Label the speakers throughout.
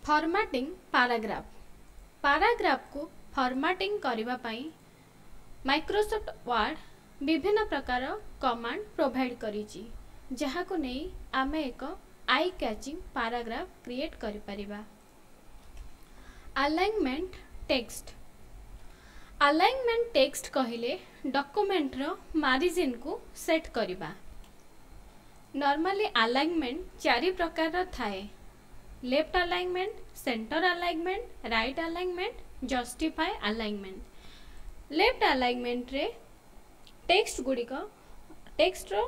Speaker 1: Formatting paragraph paragraph को formatting करने पाई माइक्रोसॉफ्ट वर्ड विभिन्न प्रकार कमांड प्रोवाइड करिछि जहाँ को नहीं आमे एक आई कैचिंग पैराग्राफ क्रिएट करि परिबा। अलाइनमेंट टेक्स्ट कहिले डॉक्यूमेंट रो मार्जिन को सेट करिबा। नॉर्मली अलाइनमेंट चारि प्रकार रो थाए। Left alignment, centre alignment, right alignment, justify alignment. Left alignment रे टेक्स्ट रो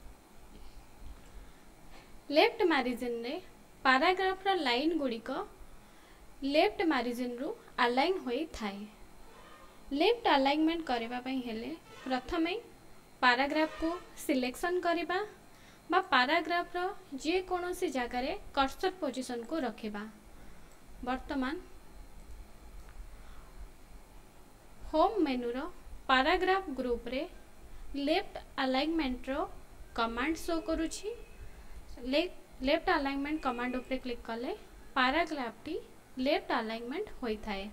Speaker 1: लेफ्ट मार्जिन रे पैराग्राफ रो लाइन गुड़िक लेफ्ट मार्जिन रु अलाइन होई थाए। लेफ्ट अलाइनमेंट करबा पई हेले प्रथमे पैराग्राफ को सिलेक्शन करबा बा पैराग्राफ रो जे कोनोसी जगह रे कर्सर पोजीशन को रखिबा। वर्तमान होम मेनू रो पैराग्राफ ग्रुप रे लेफ्ट अलाइनमेंट रो कमांड शो करूछि। लेफ्ट अलाइनमेंट कमांड ऊपर क्लिक कले पैराग्राफ टी लेफ्ट अलाइनमेंट होई थाए।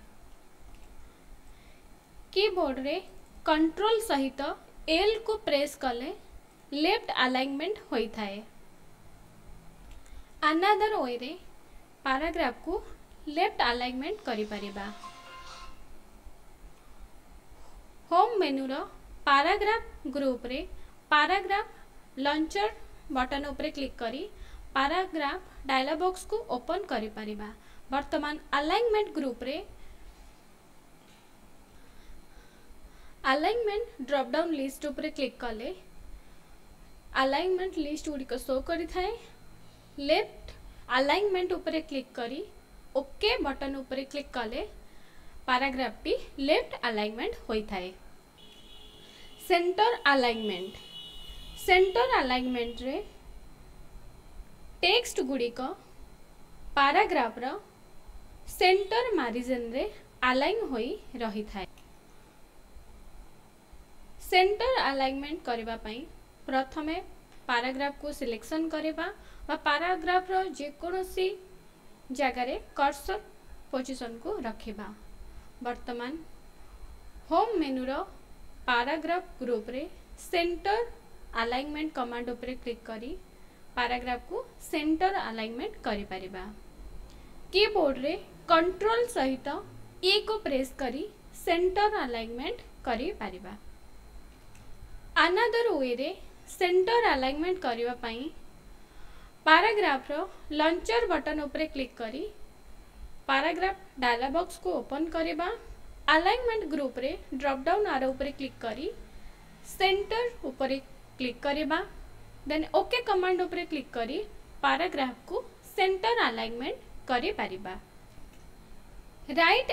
Speaker 1: कीबोर्ड रे कंट्रोल सहित एल को प्रेस कले लेफ्ट अलाइनमेंट होई थाए। अनदर वे रे पैराग्राफ को लेफ्ट अलाइनमेंट करि परिबा। होम मेनू रो पैराग्राफ ग्रुप रे पैराग्राफ लॉन्चर बटन ऊपर क्लिक करी पैराग्राफ डायलॉग बॉक्स को ओपन करि परिबा। वर्तमान अलाइनमेंट ग्रुप रे अलाइनमेंट ड्रॉप डाउन लिस्ट ऊपर क्लिक कले अलाइनमेंट लिस्ट गुड़िक शो करि थाए। लेफ्ट अलाइनमेंट ऊपर क्लिक करी ओके बटन ऊपर क्लिक कले पैराग्राफ टी लेफ्ट अलाइनमेंट होई थाए। सेंटर अलाइनमेंट रे टेक्स्ट गुड़िक पैराग्राफ रो सेंटर मार्जिन रे अलाइन होई रही थाए। सेंटर अलाइनमेंट करबा पई प्रथमे पैराग्राफ को सिलेक्शन करबा बा पैराग्राफ रो जे कोनोसी जगह रे कर्सर पोजीशन को रखिबा। वर्तमान होम मेनू रो पैराग्राफ ग्रुप रे सेंटर अलाइनमेंट कमांड ऊपर क्लिक करी पैराग्राफ को सेंटर अलाइनमेंट करि परिबा। कीबोर्ड रे कंट्रोल सहित ए को प्रेस करी सेंटर अलाइनमेंट करि परिबा। अनदर वे रे सेंटर अलाइनमेंट करबा पई पैराग्राफ रो लॉन्चर बटन ऊपर क्लिक करी पैराग्राफ डायलॉग बॉक्स को ओपन करबा। अलाइनमेंट ग्रुप रे ड्रॉप डाउन आरो ऊपर क्लिक करी सेंटर ऊपर क्लिक करबा। देन ओके कमांड ऊपर क्लिक करी पैराग्राफ को सेंटर अलाइनमेंट करि परिबा। राइट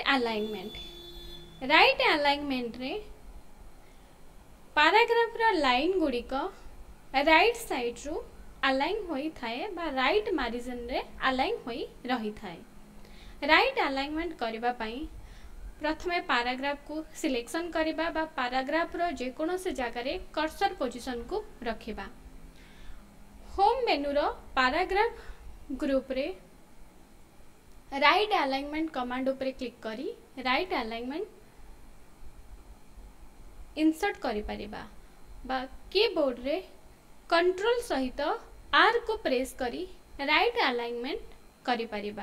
Speaker 1: अलाइनमेंट रे पैराग्राफ रो लाइन गुड़िक राइट साइड रु अलाइन होई थाए बा राइट मार्जिन रे अलाइन होई रही थाए। राइट अलाइनमेंट करबा पई प्रथमे पैराग्राफ को सिलेक्शन करबा बा पैराग्राफ रो जे कोनोसी जगह रे कर्सर पोजीशन को रखिबा। होम मेनू रो पैराग्राफ ग्रुप रे राइट अलाइनमेंट कमांड ऊपर क्लिक करी राइट अलाइनमेंट इंसर्ट करि परिबा बा कीबोर्ड रे कंट्रोल सहित आर को प्रेस करी राइट अलाइनमेंट करि परिबा।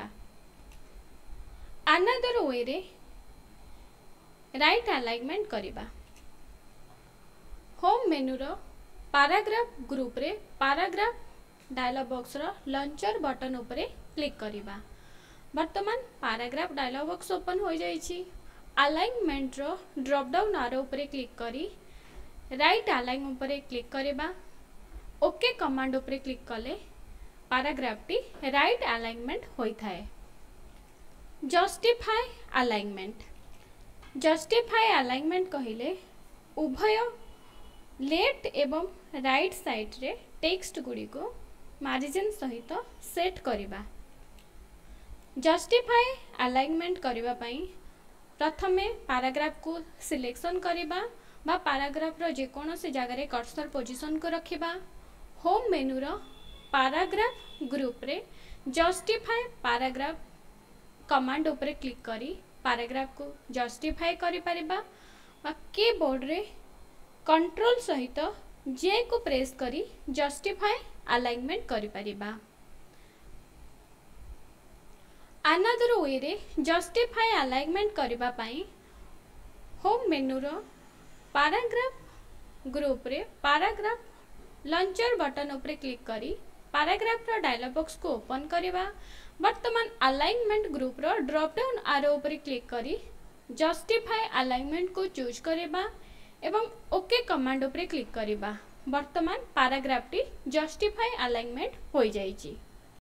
Speaker 1: अनदर वे रे राइट अलाइनमेंट करिबा। होम मेनू रो पैराग्राफ ग्रुप रे पैराग्राफ डायलॉग बॉक्स रो लॉन्चर बटन ऊपर क्लिक करिबा। वर्तमान पैराग्राफ डायलॉग बॉक्स ओपन हो जाइछि। अलाइनमेंट रो ड्रॉप डाउन आरो ऊपर क्लिक करी राइट अलाइन ऊपर क्लिक करबा। ओके कमांड ऊपर क्लिक कले पैराग्राफ टी राइट अलाइनमेंट होई थाए। जस्टिफाई अलाइनमेंट कहिले उभय लेफ्ट एवं राइट साइड रे टेक्स्ट गुड़ी को मार्जिन सहित सेट करबा। जस्टिफाई अलाइनमेंट करबा पई प्रथमे पैराग्राफ को सिलेक्शन करबा बा पैराग्राफ रो जे कोनोसी जगह रे कर्सर पोजीशन को रखिबा। होम मेनू रो पैराग्राफ ग्रुप रे जस्टिफाई पैराग्राफ कमांड उपरे क्लिक करी पैराग्राफ को जस्टिफाई करि परिबा बा कीबोर्ड रे कंट्रोल सहित जे को प्रेस करी जस्टिफाई अलाइनमेंट करि परिबा। अनदर वे रे जस्टिफाई अलाइनमेंट करबा पई होम मेनू रो पैराग्राफ ग्रुप रे पैराग्राफ लॉन्चर बटन उपरे क्लिक करी पैराग्राफ रो डायलॉग बॉक्स को ओपन करबा। वर्तमान अलाइनमेंट ग्रुप रो ड्रॉप डाउन आरो उपरे क्लिक करी जस्टिफाई अलाइनमेंट को चूज करबा एवं ओके कमांड उपरे क्लिक करबा। वर्तमान पैराग्राफ टी जस्टिफाई अलाइनमेंट हो जाइछि।